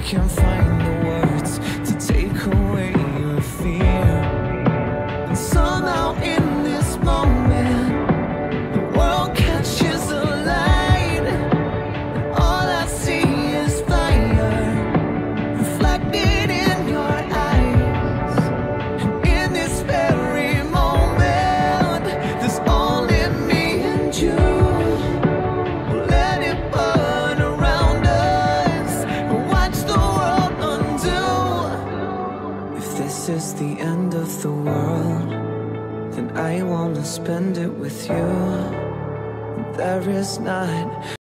can't find the words to take away your fear. And somehow in this moment, the world catches a light, and all I see is fire reflected in your eyes. And in this very moment, there's only me and you. We'll let it burn around us and watch the world undo. If this is the end of the world, then I wanna spend it with you. There is not